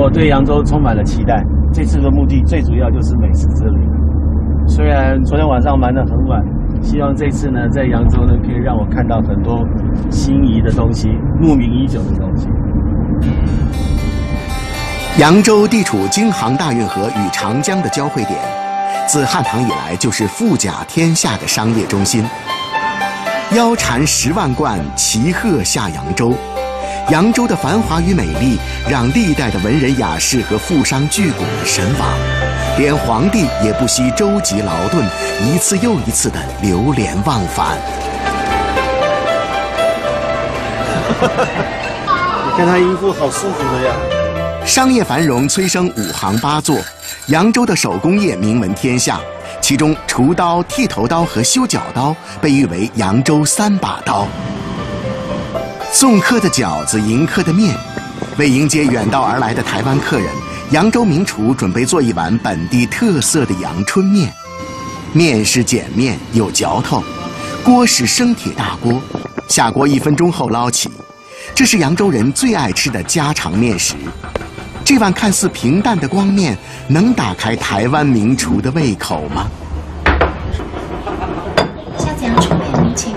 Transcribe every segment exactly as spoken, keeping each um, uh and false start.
我对扬州充满了期待。这次的目的最主要就是美食之旅。虽然昨天晚上玩得很晚，希望这次呢，在扬州呢，可以让我看到很多心仪的东西，慕名已久的东西。 扬州地处京杭大运河与长江的交汇点，自汉唐以来就是富甲天下的商业中心。腰缠十万贯，骑鹤下扬州。扬州的繁华与美丽，让历代的文人雅士和富商巨贾神往，连皇帝也不惜舟楫劳顿，一次又一次的流连忘返。 你看他衣服好舒服的呀！ 商业繁荣催生五行八作，扬州的手工业名闻天下，其中厨刀、剃头刀和修脚刀被誉为扬州三把刀。送客的饺子，迎客的面，为迎接远道而来的台湾客人，扬州名厨准备做一碗本地特色的阳春面。面是碱面，有嚼头；锅是生铁大锅，下锅一分钟后捞起。这是扬州人最爱吃的家常面食。这碗看似平淡的光面，能打开台湾名厨的胃口吗？ 下次阳春面您请。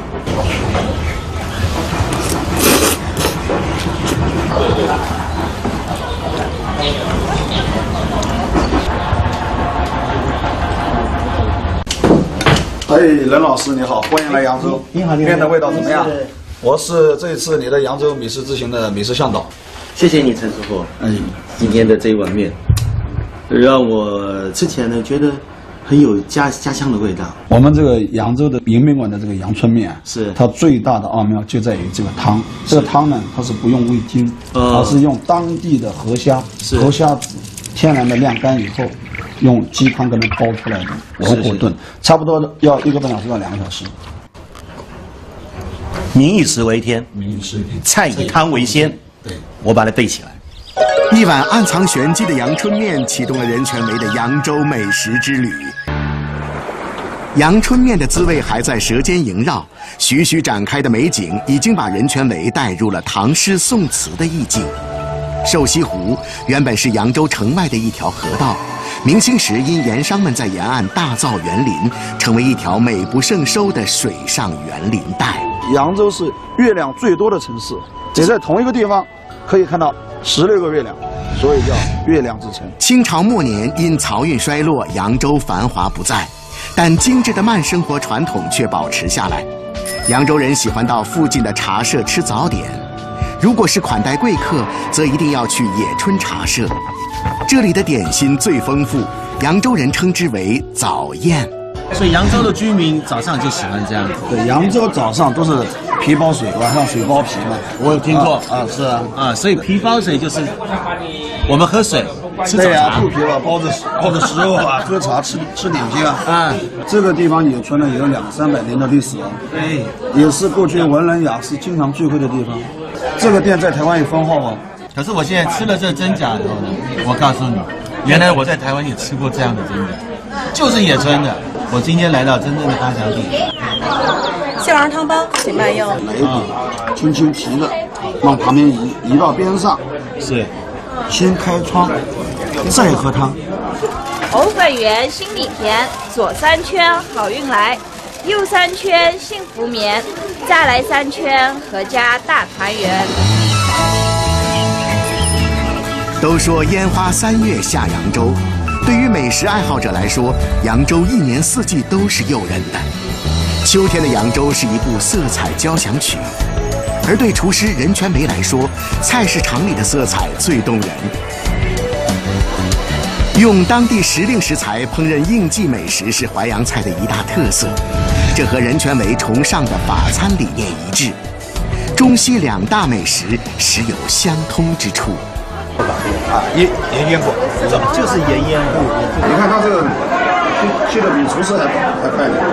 哎，任老师你好，欢迎来扬州。 你好，你好。 面的味道怎么样？我是这一次你的扬州美食之行的美食向导。 谢谢你，陈师傅。嗯，今天的这一碗面，让我吃起来呢觉得很有家家乡的味道。 我们这个扬州的迎宾馆的这个阳春面， 是它最大的奥妙就在于这个汤。这个汤呢，它是不用味精， 呃、 而是用当地的河虾，河虾子天然的晾干以后，用鸡汤给它煲出来的文火炖，差不多要一个半小时到两个小时。 民以食为天， 民以食为天， 菜以汤为先。 对， 我把它背起来。 一碗暗藏玄机的阳春面，启动了任泉维的扬州美食之旅。阳春面的滋味还在舌尖萦绕，徐徐展开的美景已经把任泉维带入了唐诗宋词的意境。瘦西湖原本是扬州城外的一条河道，明清时因盐商们在沿岸大造园林，成为一条美不胜收的水上园林带。 扬州是月亮最多的城市，只在同一个地方可以看到十六个月亮，所以叫月亮之城。 清朝末年因漕运衰落，扬州繁华不再，但精致的慢生活传统却保持下来。扬州人喜欢到附近的茶社吃早点，如果是款待贵客，则一定要去野春茶社。这里的点心最丰富，扬州人称之为早宴。 所以扬州的居民早上就喜欢这样子。 对，扬州早上都是皮包水，晚上水包皮嘛。 我有听过啊, 啊，是啊， 啊，所以皮包水就是我们喝水吃早茶。 对呀、啊，肚皮了，包着包着食肉啊，喝茶吃吃点心啊。啊，这个地方野村呢有两三百年的历史啊， 对， 也是过去文人雅士经常聚会的地方。这个店在台湾有分号吗？ 可是我现在吃了这真假以后呢，我告诉你，原来我在台湾也吃过这样的真假，就是野村的。我今天来到真正的八强地。 杏仁汤包，请慢用。 来一点，轻轻提着，往旁边移，移到边上。 是， 先开窗，再喝汤。 藕粉圆，心里甜，左三圈好运来，右三圈幸福眠，再来三圈阖家大团圆。 都说烟花三月下扬州，对于美食爱好者来说，扬州一年四季都是诱人的。秋天的扬州是一部色彩交响曲，而对厨师任泉维来说，菜市场里的色彩最动人。用当地时令食材烹饪应季美食是淮扬菜的一大特色，这和任泉维崇尚的法餐理念一致。中西两大美食实有相通之处。 啊，盐盐腌过， 就是盐腌过。 你看他这个切的比厨师还还快呢。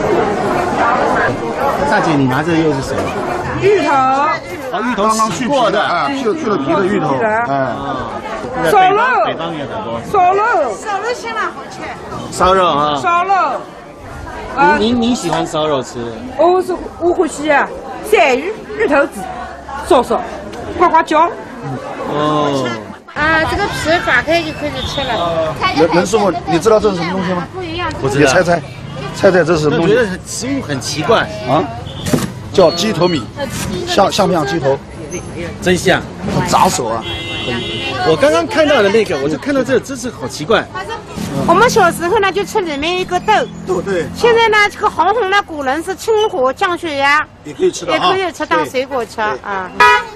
大姐，你拿这个又是什么？ 芋头。 哦，芋头刚刚去皮的，哎，去去了皮的芋头，哎。 烧肉。 北方也很多。 烧肉。烧肉现在好吃。 烧肉啊。 烧肉。 啊，您您喜欢烧肉吃？ 我是我欢喜啊，鳝鱼、芋头子、烧烧、呱呱叫。 哦， 啊，这个皮打开就可以吃了。 任任师傅，你知道这是什么东西吗？ 不一样。 不知道。 你猜猜，猜猜这是什么东西？ 我觉得食物很奇怪啊，叫鸡头米，像像不像鸡头？ 真像。 炸手啊！ 我刚刚看到的那个，我就看到这个，真是好奇怪。 我们小时候呢，就吃里面一个豆。 豆对。 现在呢，这个红红的古人是清火降血压， 也可以吃的， 也可以吃当水果吃啊。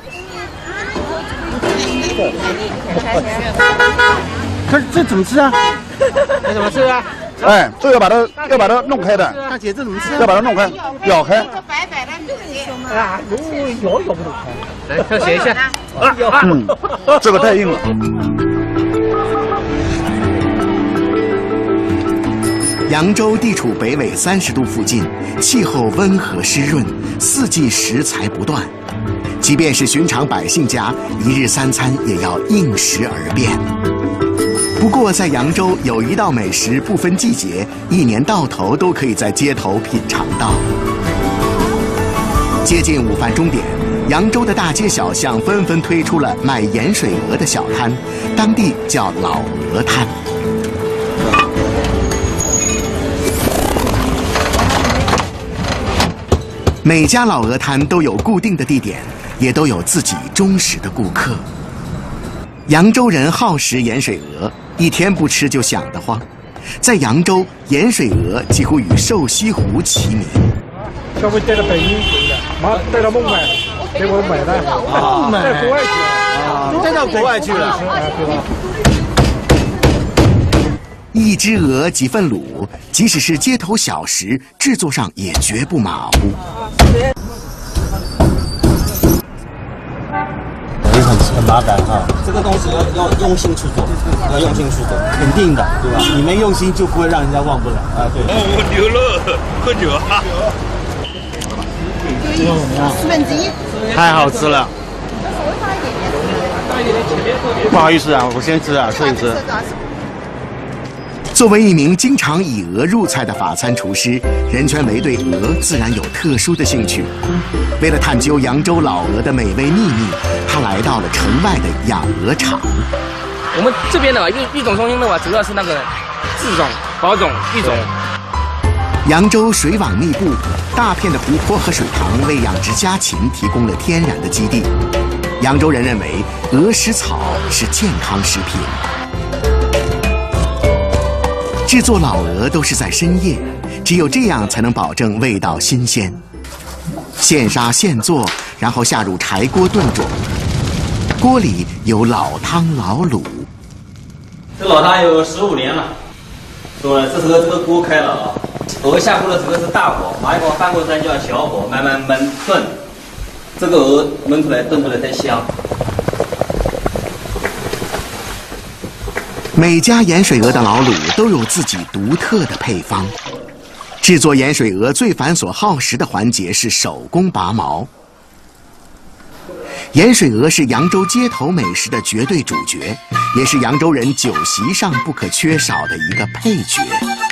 可是这怎么吃啊？这怎么吃啊？ 哎，这要把它要把它弄开的。 大姐，这怎么吃？ 要把它弄开，咬开。 白白的米啊，咬咬咬不动。来，再写一下。啊， 嗯，这个太硬了。 扬州地处北纬三十度附近，气候温和湿润，四季食材不断。即便是寻常百姓家，一日三餐也要应时而变。不过，在扬州有一道美食不分季节，一年到头都可以在街头品尝到。接近午饭钟点，扬州的大街小巷纷纷推出了卖盐水鹅的小摊，当地叫老鹅摊。每家老鹅摊都有固定的地点，也都有自己忠实的顾客。扬州人好食盐水鹅，一天不吃就想得慌。在扬州，盐水鹅几乎与瘦西湖齐名。 消费带到北京去了，马上带到孟买，结果买了， 啊， 带国外去了， 啊，带到国外去了， 对吧？ 一只鹅几份卤，即使是街头小食，制作上也绝不马虎。 也很很麻烦哈， 这个东西要要用心去做，要用心去做， 肯定的，对吧？你没用心就不会让人家忘不了啊。对。 哦，我牛了，喝酒啊！ 最后怎么样？ 四分之一。 太好吃了。不好意思啊，我先吃啊，吃一吃。 作为一名经常以鹅入菜的法餐厨师，任全维对鹅自然有特殊的兴趣。为了探究扬州老鹅的美味秘密，他来到了城外的养鹅场。 我们这边的育育种中心的话，主要是那个自种、保种、育种。 扬州水网密布，大片的湖泊和水塘为养殖家禽提供了天然的基地。扬州人认为鹅食草是健康食品。制作老鹅都是在深夜，只有这样才能保证味道新鲜。现杀现做，然后下入柴锅炖煮，锅里有老汤老卤。 这老汤有十五年了，对吧？这时候这个锅开了啊，鹅下锅的时候是大火，马上翻过山就要小火慢慢焖炖，这个鹅焖出来炖出来才香。 每家盐水鹅的老卤都有自己独特的配方。制作盐水鹅最繁琐耗时的环节是手工拔毛。盐水鹅是扬州街头美食的绝对主角，也是扬州人酒席上不可缺少的一个配角。